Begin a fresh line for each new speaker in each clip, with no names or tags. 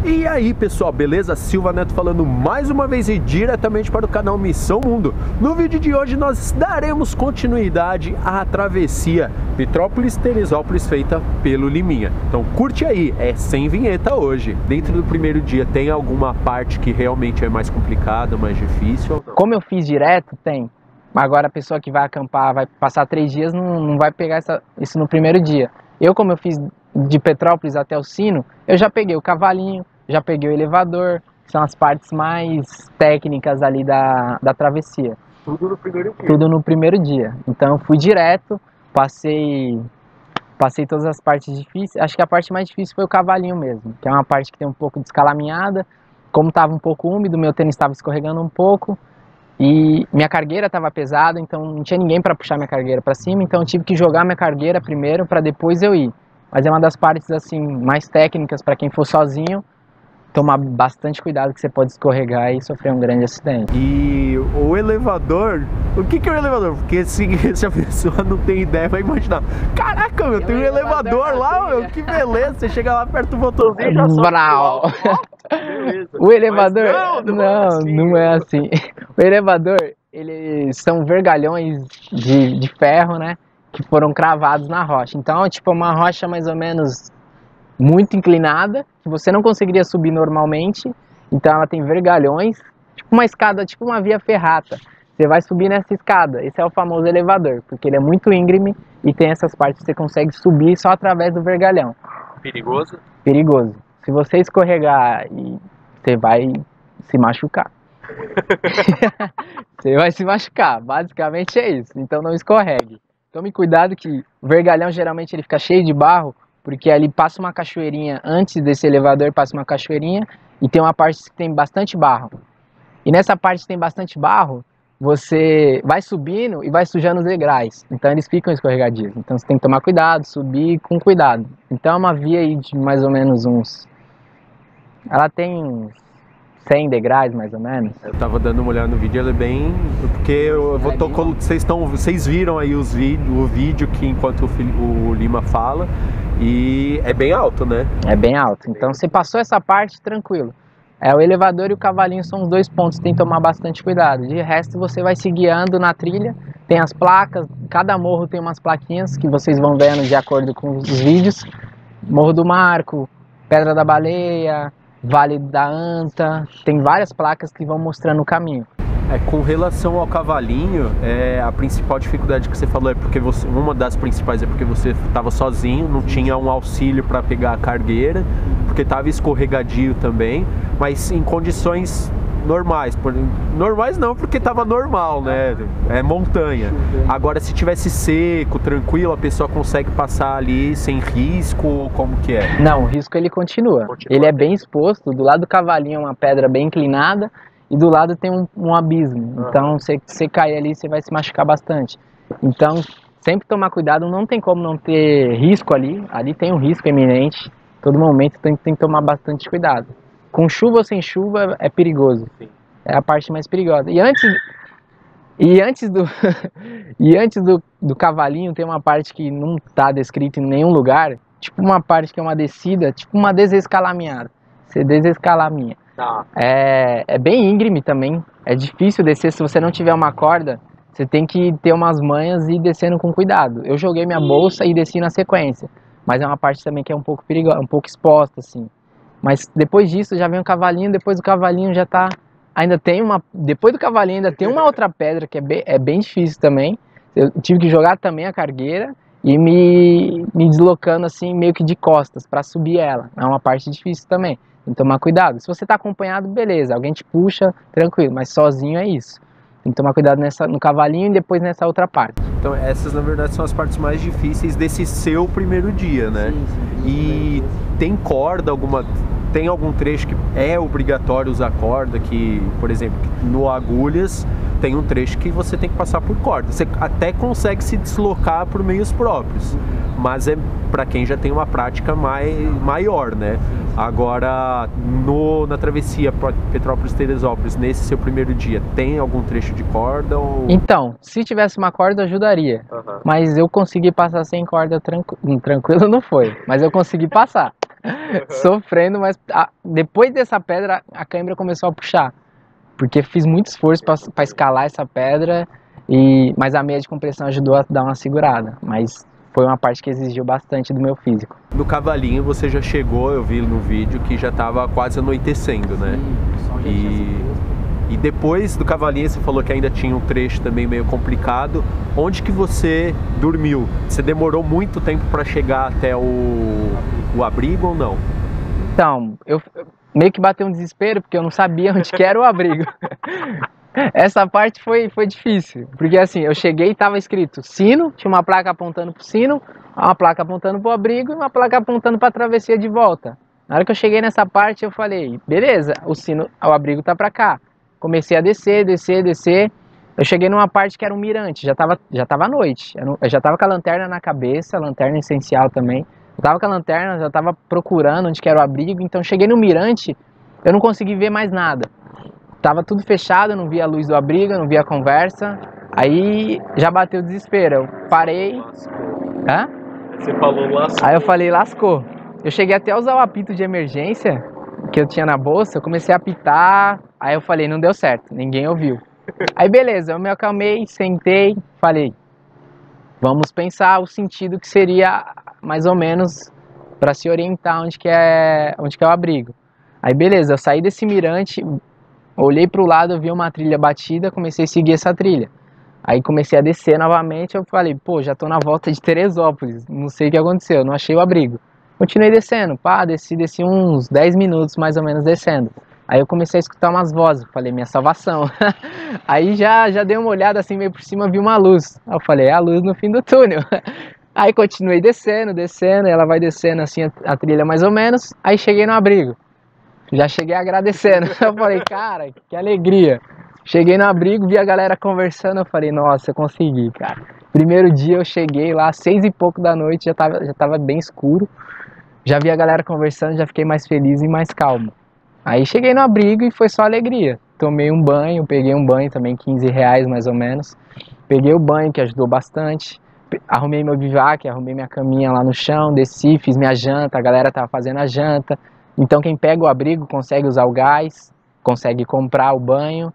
E aí pessoal, beleza? Silva Neto falando mais uma vez e diretamente para o canal Missão Mundo. No vídeo de hoje nós daremos continuidade à travessia Petrópolis-Teresópolis feita pelo Liminha. Então curte aí, é sem vinheta hoje. Dentro do primeiro dia tem alguma parte que realmente é mais complicada, mais difícil?
Como eu fiz direto, tem. Agora a pessoa que vai acampar, vai passar 3 dias, não vai pegar isso no primeiro dia. Como eu fiz de Petrópolis até o Sino, eu já peguei o cavalinho, já peguei o elevador, que são as partes mais técnicas ali da travessia.
Tudo no primeiro dia?
Tudo no primeiro dia. Então eu fui direto, passei todas as partes difíceis. Acho que a parte mais difícil foi o cavalinho mesmo, que é uma parte que tem um pouco de escalaminhada. Como estava um pouco úmido, meu tênis estava escorregando um pouco. E minha cargueira estava pesada, então não tinha ninguém para puxar minha cargueira para cima, então eu tive que jogar minha cargueira primeiro para depois eu ir. Mas é uma das partes assim mais técnicas para quem for sozinho, tomar bastante cuidado que você pode escorregar e sofrer um grande acidente.
E o elevador, o que é o elevador? Porque se a pessoa não tem ideia, vai imaginar, caraca, meu, tem um elevador lá, meu, que beleza, você chega lá perto do botãozinho e já sobe. Beleza.
O elevador, não é
assim.
O elevador, eles são vergalhões de ferro, né, que foram cravados na rocha. Então, tipo, uma rocha mais ou menos muito inclinada, que você não conseguiria subir normalmente. Então ela tem vergalhões, tipo uma escada, tipo uma via ferrata. Você vai subir nessa escada, esse é o famoso elevador, porque ele é muito íngreme e tem essas partes que você consegue subir só através do vergalhão.
Perigoso?
Perigoso. Se você escorregar, você vai se machucar. Você vai se machucar, basicamente é isso. Então não escorregue. Tome cuidado que o vergalhão geralmente ele fica cheio de barro, porque ali passa uma cachoeirinha, antes desse elevador passa uma cachoeirinha e tem uma parte que tem bastante barro. E nessa parte que tem bastante barro, você vai subindo e vai sujando os degraus. Então eles ficam escorregadios. Então você tem que tomar cuidado, subir com cuidado. Então é uma via aí de mais ou menos ela tem 100 degraus mais ou menos.
Eu tava dando uma olhada no vídeo, ele é bem... Porque vocês viram aí o vídeo que enquanto o Lima fala. E é bem alto, né?
É bem alto. Então você passou essa parte, tranquilo. O elevador e o cavalinho são os 2 pontos, tem que tomar bastante cuidado. De resto você vai se guiando na trilha, tem as placas, cada morro tem umas plaquinhas que vocês vão vendo de acordo com os vídeos. Morro do Marco, Pedra da Baleia, Vale da Anta, tem várias placas que vão mostrando o caminho.
Com relação ao cavalinho, a principal dificuldade que você falou é porque uma das principais é porque você estava sozinho, não tinha um auxílio para pegar a cargueira, porque estava escorregadio também, mas em condições normais. Normais não, porque estava normal, né? É montanha. Agora, se tivesse seco, tranquilo, a pessoa consegue passar ali sem risco, ou como que é?
Não, o risco ele continua. Ele é bem exposto, do lado do cavalinho é uma pedra bem inclinada, e do lado tem um abismo, então se você cair ali, você vai se machucar bastante. Então, sempre tomar cuidado, não tem como não ter risco ali tem um risco iminente, todo momento tem que tomar bastante cuidado. Com chuva ou sem chuva é perigoso, é a parte mais perigosa. E antes do cavalinho tem uma parte que não está descrita em nenhum lugar, tipo uma parte que é uma descida, tipo uma desescalaminhada, você desescalaminha. É bem íngreme também, é difícil descer. Se você não tiver uma corda, você tem que ter umas manhas e ir descendo com cuidado. Eu joguei minha bolsa e desci na sequência, mas é uma parte também que é um pouco perigosa, um pouco exposta assim. Mas depois disso já vem o cavalinho, depois do cavalinho já tá, depois do cavalinho ainda tem uma outra pedra que é bem difícil também. Eu tive que jogar também a cargueira e me deslocando assim meio que de costas para subir ela. É uma parte difícil também. Tem que tomar cuidado. Se você está acompanhado, beleza, alguém te puxa, tranquilo, mas sozinho é isso. Tem que tomar cuidado no cavalinho e depois nessa outra parte.
Então essas na verdade são as partes mais difíceis desse seu primeiro dia, né? Sim. E tem corda tem algum trecho que é obrigatório usar corda, que, por exemplo, no Agulhas tem um trecho que você tem que passar por corda. Você até consegue se deslocar por meios próprios, mas é para quem já tem uma prática maior, né? Agora, na travessia Petrópolis-Teresópolis, nesse seu primeiro dia, tem algum trecho de corda? Ou...
Então, se tivesse uma corda, ajudaria. Mas eu consegui passar sem corda tranquilo, não foi, mas eu consegui passar. Sofrendo, mas depois dessa pedra a cãibra começou a puxar. Porque fiz muito esforço para escalar essa pedra, mas a meia de compressão ajudou a dar uma segurada. Mas foi uma parte que exigiu bastante do meu físico.
No cavalinho você já chegou, eu vi no vídeo, que já estava quase anoitecendo, né? E depois do cavalinho você falou que ainda tinha um trecho também meio complicado. Onde que você dormiu? Você demorou muito tempo para chegar até o abrigo ou não?
Então, eu meio que bateu um desespero, porque eu não sabia onde que era o abrigo. Essa parte foi difícil, porque assim, eu cheguei e estava escrito sino, tinha uma placa apontando pro sino, uma placa apontando pro abrigo e uma placa apontando para a travessia de volta. Na hora que eu cheguei nessa parte, eu falei, beleza, o abrigo tá para cá. Comecei a descer. Eu cheguei numa parte que era um mirante, já tava à noite. Eu já tava com a lanterna na cabeça, lanterna essencial também. Eu tava com a lanterna, já tava procurando onde que era o abrigo, então cheguei no mirante, eu não consegui ver mais nada. Tava tudo fechado, eu não via a luz do abrigo, eu não via a conversa. Aí já bateu o desespero, eu parei. Hã?
Você falou lascou.
Aí eu falei, lascou. Eu cheguei até a usar o apito de emergência que eu tinha na bolsa, eu comecei a apitar, aí eu falei, não deu certo, ninguém ouviu. Aí beleza, eu me acalmei, sentei, falei, vamos pensar o sentido que seria mais ou menos para se orientar onde que é o abrigo. Aí beleza, eu saí desse mirante, olhei para o lado, vi uma trilha batida, comecei a seguir essa trilha. Aí comecei a descer novamente, eu falei, pô, já tô na volta de Teresópolis, não sei o que aconteceu, não achei o abrigo. Continuei descendo, desci uns 10 minutos mais ou menos descendo. Aí eu comecei a escutar umas vozes, falei, minha salvação. Aí já dei uma olhada assim meio por cima, vi uma luz. Aí eu falei, é a luz no fim do túnel. Aí continuei descendo, ela vai descendo assim a trilha mais ou menos. Aí cheguei no abrigo, já cheguei agradecendo. Eu falei, cara, que alegria. Cheguei no abrigo, vi a galera conversando, eu falei, nossa, eu consegui, cara. Primeiro dia eu cheguei lá, 6 e pouco da noite, já tava bem escuro. Já vi a galera conversando, já fiquei mais feliz e mais calmo. Aí cheguei no abrigo e foi só alegria. Tomei um banho, peguei um banho também, R$15 mais ou menos. Peguei o banho, que ajudou bastante. Arrumei meu bivac, arrumei minha caminha lá no chão, desci, fiz minha janta, a galera tava fazendo a janta. Então quem pega o abrigo consegue usar o gás, consegue comprar o banho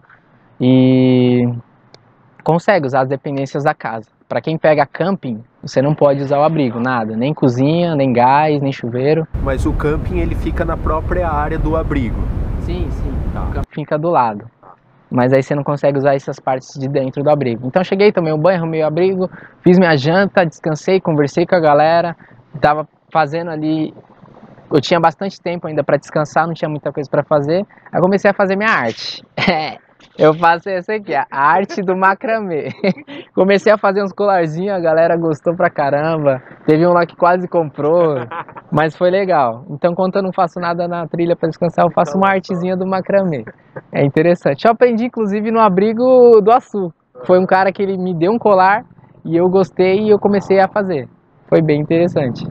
e consegue usar as dependências da casa. Para quem pega camping, você não pode usar o abrigo, nada, nem cozinha, nem gás, nem chuveiro.
Mas o camping ele fica na própria área do abrigo?
Sim, tá. O camping fica do lado, mas aí você não consegue usar essas partes de dentro do abrigo. Então cheguei, tomei um banho, arrumei o abrigo, fiz minha janta, descansei, conversei com a galera, tava fazendo ali, eu tinha bastante tempo ainda para descansar, não tinha muita coisa para fazer, aí comecei a fazer minha arte. Eu faço essa aqui, a arte do macramê. Comecei a fazer uns colarzinhos, a galera gostou pra caramba. Teve um lá que quase comprou, mas foi legal. Então, quando eu não faço nada na trilha pra descansar, eu faço uma artezinha do macramê. É interessante. Eu aprendi, inclusive, no abrigo do Açu. Foi um cara que ele me deu um colar e eu gostei e eu comecei a fazer. Foi bem interessante.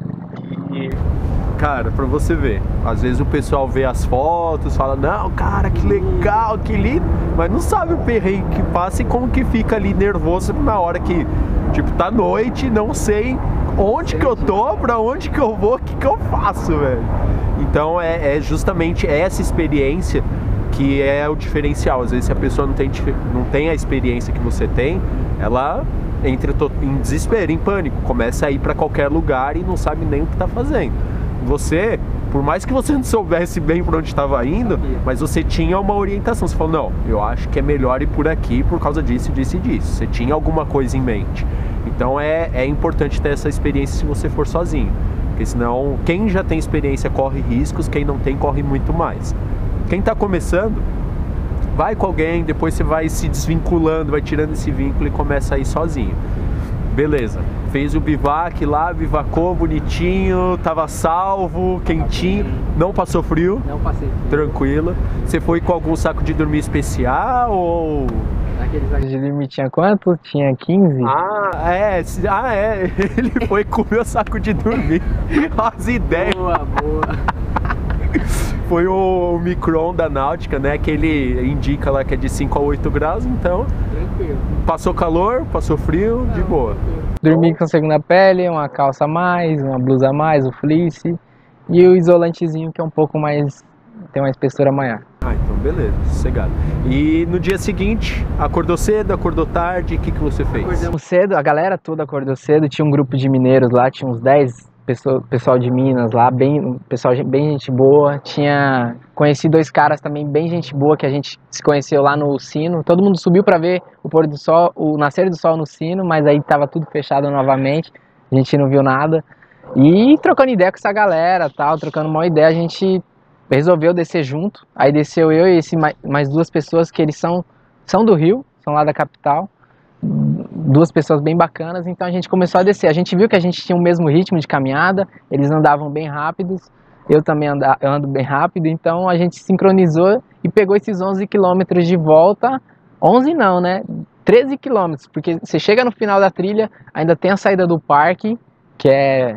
Cara, pra você ver, às vezes o pessoal vê as fotos, fala, não, cara, que legal, que lindo, mas não sabe o perrengue que passa e como que fica ali nervoso na hora que, tipo, tá noite, não sei onde que eu tô, pra onde que eu vou, o que que eu faço, velho. Então é justamente essa experiência que é o diferencial. Às vezes se a pessoa não tem a experiência que você tem, ela entra em desespero, em pânico, começa a ir pra qualquer lugar e não sabe nem o que tá fazendo. Você, por mais que você não soubesse bem por onde estava indo, mas você tinha uma orientação. Você falou, não, eu acho que é melhor ir por aqui por causa disso, disso e disso. Você tinha alguma coisa em mente. Então é importante ter essa experiência se você for sozinho. Porque senão, quem já tem experiência corre riscos, quem não tem corre muito mais. Quem está começando, vai com alguém, depois você vai se desvinculando, vai tirando esse vínculo e começa a ir sozinho. Beleza, fez o bivac lá, bivacou bonitinho, tava salvo, quentinho, não passou frio?
Não passei frio.
Tranquilo. Você foi com algum saco de dormir especial ou...
Aquele saco de dormir tinha quanto? Tinha 15?
Ele foi com o meu saco de dormir. As ideias.
Boa.
Foi o Micron da Náutica, né? Que ele indica lá que é de 5 a 8 graus, então... Tranquilo. Passou calor, passou frio, de boa.
Dormi com segunda pele, uma calça a mais, uma blusa a mais, o fleece. e o isolantezinho que é um pouco mais, tem uma espessura maior.
Ah, então beleza, sossegado. E no dia seguinte, acordou cedo, acordou tarde, o que você fez?
Acordamos cedo, a galera toda acordou cedo, tinha um grupo de mineiros lá, tinha uns 10 pessoal de Minas lá, pessoal bem gente boa. Conheci 2 caras também bem gente boa que a gente se conheceu lá no Sino. Todo mundo subiu para ver o pôr do sol, o nascer do sol no Sino, mas aí tava tudo fechado novamente, a gente não viu nada. E trocando ideia com essa galera, tal, trocando uma ideia, a gente resolveu descer junto. Aí desceu eu e mais 2 pessoas que eles são do Rio, são lá da capital. 2 pessoas bem bacanas, então a gente começou a descer. A gente viu que a gente tinha o mesmo ritmo de caminhada, eles andavam bem rápidos, eu também eu ando bem rápido, então a gente sincronizou e pegou esses 11 quilômetros de volta. 11 não, né? 13 quilômetros, porque você chega no final da trilha, ainda tem a saída do parque, que é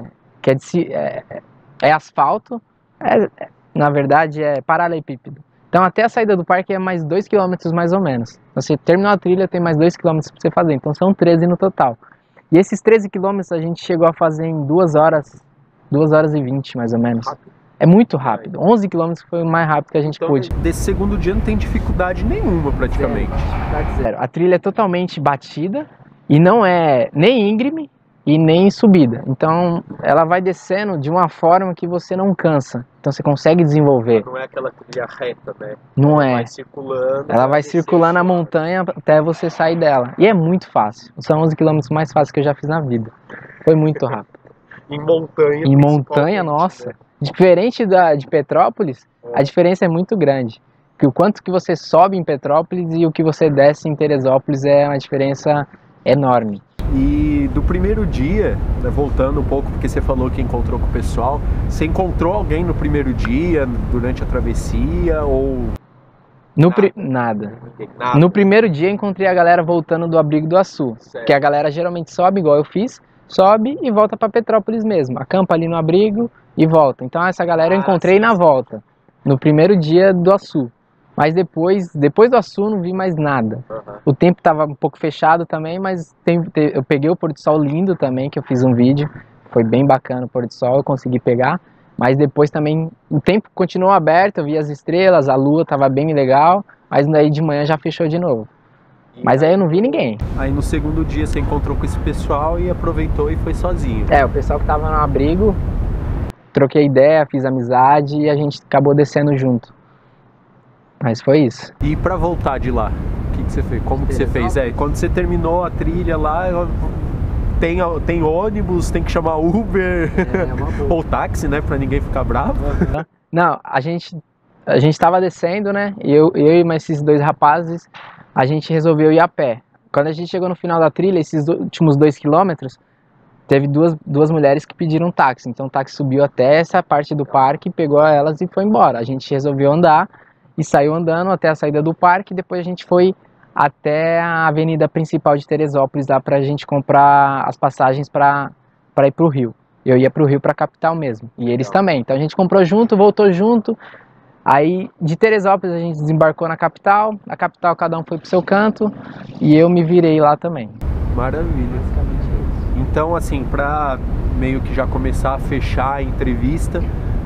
asfalto, na verdade é paralelepípedo. Então até a saída do parque é mais 2 km mais ou menos. Você terminou a trilha, tem mais 2 km para você fazer, então são 13 no total. E esses 13 km a gente chegou a fazer em 2 horas e 20 mais ou menos. É muito rápido, 11 km foi o mais rápido que a gente pôde.
Desse segundo dia não tem dificuldade nenhuma praticamente.
Zero. A trilha é totalmente batida e não é nem íngreme e nem subida. Então ela vai descendo de uma forma que você não cansa. Então você consegue desenvolver.
Não é aquela trilha reta, né?
Não é.
Vai circulando.
Ela vai circulando a montanha até você sair dela. E é muito fácil. São 11 km mais fáceis que eu já fiz na vida. Foi muito rápido.
Em montanha.
Em montanha, nossa. Né? Diferente de Petrópolis, a diferença é muito grande. Que o quanto que você sobe em Petrópolis e o que você desce em Teresópolis é uma diferença enorme.
E do primeiro dia, né, voltando um pouco, porque você falou que encontrou com o pessoal, você encontrou alguém no primeiro dia, durante a travessia, ou...
Nada. No primeiro dia encontrei a galera voltando do Abrigo do Açu, certo. Que a galera geralmente sobe, igual eu fiz, sobe e volta para Petrópolis mesmo, acampa ali no abrigo e volta. Então essa galera eu encontrei na volta, no primeiro dia do Açu. Mas depois do Açu não vi mais nada. O tempo estava um pouco fechado também, mas eu peguei o pôr do sol lindo também, que eu fiz um vídeo. Foi bem bacana o pôr do sol, eu consegui pegar. Mas depois também o tempo continuou aberto, eu vi as estrelas, a lua estava bem legal. Mas daí de manhã já fechou de novo. Mas aí eu não vi ninguém.
Aí no segundo dia você encontrou com esse pessoal e aproveitou e foi sozinho.
O pessoal que estava no abrigo, troquei ideia, fiz amizade e a gente acabou descendo junto. Mas foi isso.
E pra voltar de lá, o que você fez? Como que você fez? Quando você terminou a trilha lá, tem ônibus, tem que chamar Uber ou táxi, né? Pra ninguém ficar bravo.
Não, a gente tava descendo, né? Eu e mais esses 2 rapazes, a gente resolveu ir a pé. Quando a gente chegou no final da trilha, esses últimos 2 quilômetros, teve duas mulheres que pediram um táxi. Então o táxi subiu até essa parte do parque, pegou elas e foi embora. A gente resolveu andar. E saiu andando até a saída do parque, depois a gente foi até a avenida principal de Teresópolis lá pra gente comprar as passagens para ir pro Rio. Eu ia pro Rio, pra capital mesmo, e eles também. Então a gente comprou junto, voltou junto, aí de Teresópolis a gente desembarcou na capital cada um foi pro seu canto, e eu me virei lá também.
Maravilha. Então assim, pra meio que já começar a fechar a entrevista,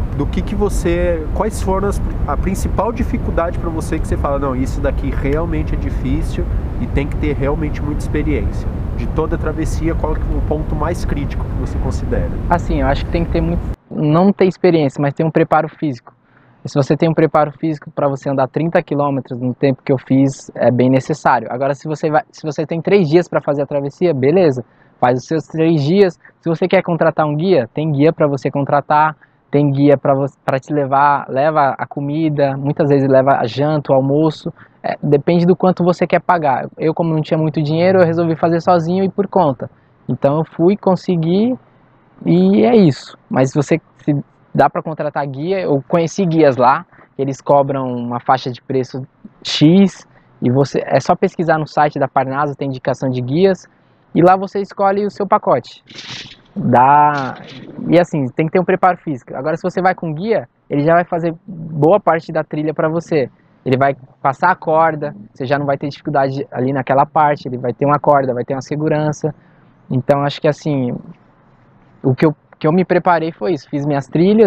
quais foram a principal dificuldade para você que você fala, não, isso daqui realmente é difícil e tem que ter realmente muita experiência? De toda a travessia, qual é o ponto mais crítico que você considera?
Assim, eu acho que tem que ter não ter experiência, mas ter um preparo físico. E se você tem um preparo físico para você andar 30 km no tempo que eu fiz, é bem necessário. Agora, se você tem 3 dias para fazer a travessia, beleza, faz os seus 3 dias. Se você quer contratar um guia, tem guia para você contratar. Tem guia para te leva a comida, muitas vezes leva a janta, o almoço, depende do quanto você quer pagar. Eu, como não tinha muito dinheiro, eu resolvi fazer sozinho e por conta. Então eu fui, consegui e é isso. Mas se dá para contratar guia, eu conheci guias lá, eles cobram uma faixa de preço X e é só pesquisar no site da Parnaso, tem indicação de guias e lá você escolhe o seu pacote. E assim, tem que ter um preparo físico. Agora, se você vai com guia, ele já vai fazer boa parte da trilha para você. Ele vai passar a corda, você já não vai ter dificuldade ali naquela parte, ele vai ter uma corda, vai ter uma segurança. Então, acho que assim, o que eu me preparei foi isso. Fiz minhas trilhas,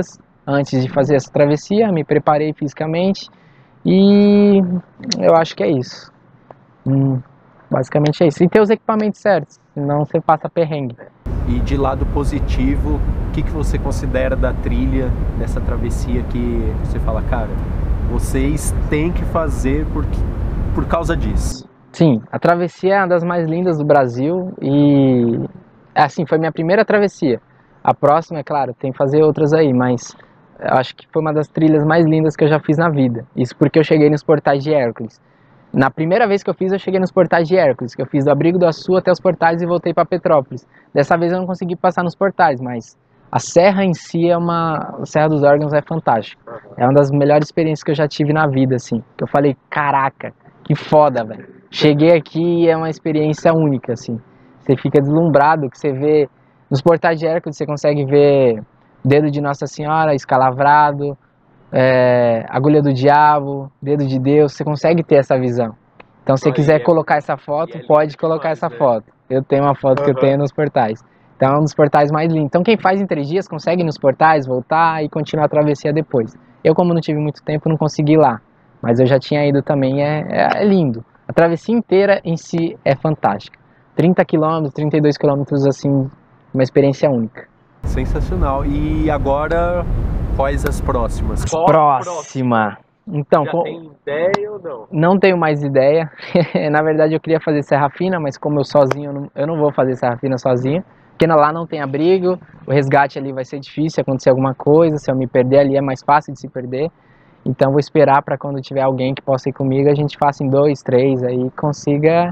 antes de fazer essa travessia, me preparei fisicamente e eu acho que é isso. Basicamente é isso. E ter os equipamentos certos, senão você passa perrengue.
E de lado positivo, o que você considera da trilha, dessa travessia que você fala, cara, vocês têm que fazer por causa disso?
Sim, a travessia é uma das mais lindas do Brasil e, assim, foi minha primeira travessia. A próxima, é claro, tem que fazer outras aí, mas eu acho que foi uma das trilhas mais lindas que eu já fiz na vida. Isso porque eu cheguei nos Portais de Hércules. Na primeira vez que eu fiz, eu cheguei nos Portais de Hércules, que eu fiz do Abrigo do Açu até os Portais e voltei para Petrópolis. Dessa vez eu não consegui passar nos Portais, mas a serra em si a Serra dos Órgãos é fantástica. É uma das melhores experiências que eu já tive na vida, assim. Que eu falei, caraca, que foda, velho. Cheguei aqui e é uma experiência única, assim. Você fica deslumbrado, que você vê... Nos Portais de Hércules você consegue ver Dedo de Nossa Senhora, Escalavrado, Agulha do Diabo, Dedo de Deus, você consegue ter essa visão. Então se você quiser colocar essa foto, pode colocar essa foto. Eu tenho uma foto que eu tenho nos Portais. Então é um dos portais mais lindos. Então quem faz em 3 dias consegue ir nos portais, voltar e continuar a travessia depois. Eu, como não tive muito tempo, não consegui ir lá. Mas eu já tinha ido também, é lindo. A travessia inteira em si é fantástica. 30 km, 32 km, assim, uma experiência única.
Sensacional. E agora, quais as próximas?
Próxima. Então,
já tem ideia ou não?
Não tenho mais ideia. Na verdade, eu queria fazer Serra Fina, mas como eu sozinho, eu não vou fazer Serra Fina sozinho. Porque lá não tem abrigo, o resgate ali vai ser difícil, acontecer alguma coisa, se eu me perder ali é mais fácil de se perder. Então vou esperar para quando tiver alguém que possa ir comigo, a gente faça em 2, 3, aí consiga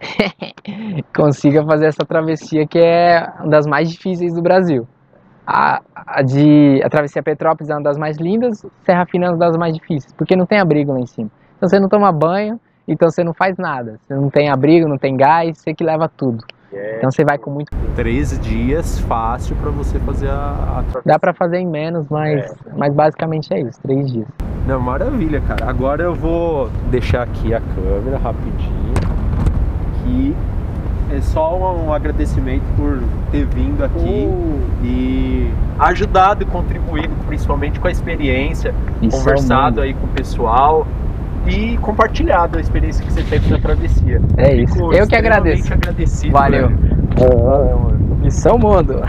fazer essa travessia que é uma das mais difíceis do Brasil. A travessia Petrópolis é uma das mais lindas, Serra Fina é uma das mais difíceis, porque não tem abrigo lá em cima. Então você não toma banho, então você não faz nada. Você não tem abrigo, não tem gás, você que leva tudo. Então você vai com muito...
13 dias, fácil para você fazer a travessia.
Dá para fazer em menos, mas basicamente é isso, 3 dias.
Não, maravilha, cara. Agora eu vou deixar aqui a câmera rapidinho. Que é só um agradecimento por ter vindo aqui e ajudado e contribuído principalmente com a experiência, conversado aí com o pessoal e compartilhado a experiência que você teve na travessia.
É isso. Eu que agradeço.
Agradecido.
Valeu. Missão Mundo.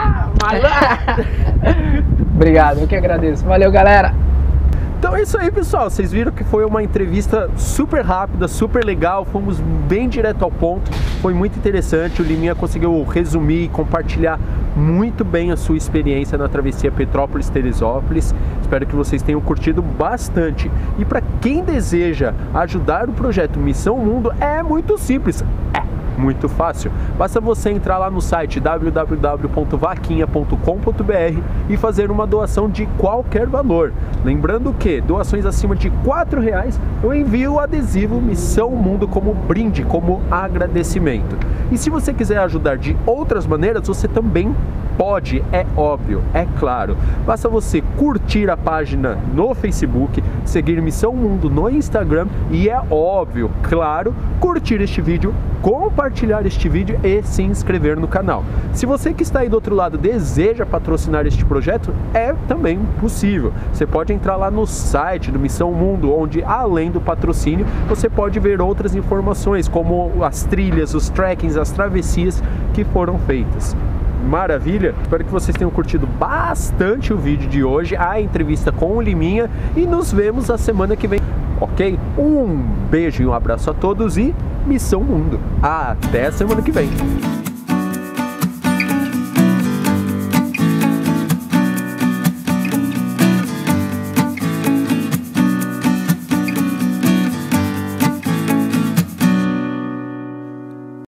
Obrigado, eu que agradeço. Valeu, galera.
Então é isso aí, pessoal. Vocês viram que foi uma entrevista super rápida, super legal. Fomos bem direto ao ponto. Foi muito interessante. O Liminha conseguiu resumir e compartilhar muito bem a sua experiência na travessia Petrópolis-Teresópolis. Espero que vocês tenham curtido bastante. E para quem deseja ajudar o projeto Missão Mundo, é muito simples. Muito fácil, basta você entrar lá no site www.vaquinha.com.br e fazer uma doação de qualquer valor. Lembrando que doações acima de R$4 eu envio o adesivo Missão Mundo como brinde, como agradecimento. E se você quiser ajudar de outras maneiras, você também pode, é óbvio, é claro. Basta você curtir a página no Facebook, seguir Missão Mundo no Instagram e é óbvio, claro, curtir este vídeo, compartilhar este vídeo e se inscrever no canal. Se você que está aí do outro lado deseja patrocinar este projeto, é também possível. Você pode entrar lá no site do Missão Mundo, onde além do patrocínio, você pode ver outras informações, como as trilhas, os trekkings, as travessias que foram feitas. Maravilha, espero que vocês tenham curtido bastante o vídeo de hoje, a entrevista com o Liminha, e nos vemos a semana que vem, ok? Um beijo e um abraço a todos e Missão Mundo, até a semana que vem.